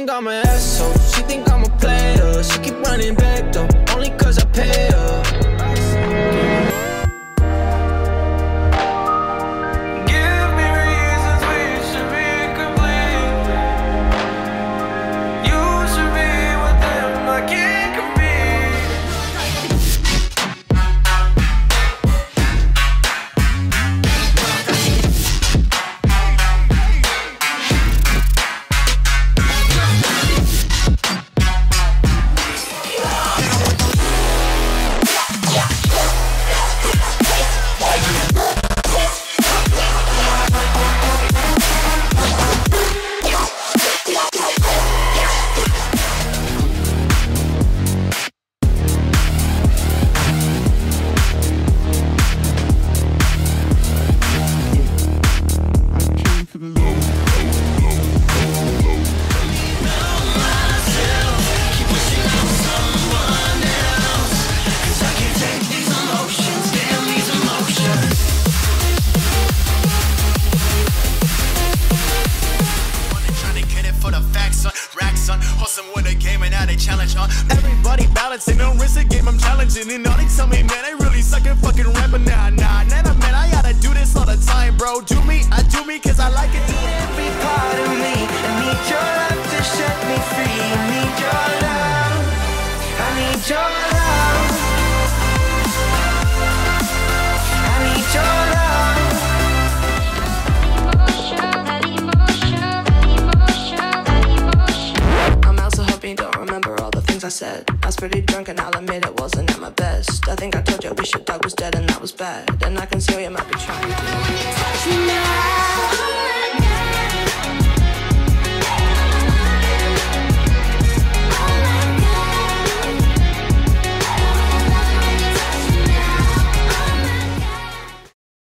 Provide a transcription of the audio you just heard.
think I'm an asshole, she think I'm a player. She keep running back though, only cause I pay her. Everybody balancing, don't risk the game, I'm challenging. And all they tell me, man, I really suck at fucking rapping. Nah, man, I gotta do this all the time, bro. Do me, I do me, cause I like it. Every part of me, I need your love to set me free. I need your love, I need your love, I need your love. I'm out, so hope you don't remember all the things I said. I was pretty drunk and I'll admit it wasn't at my best. I think I told you I wish your dog was dead and that was bad. And I can see how you might be trying to. Touch me now.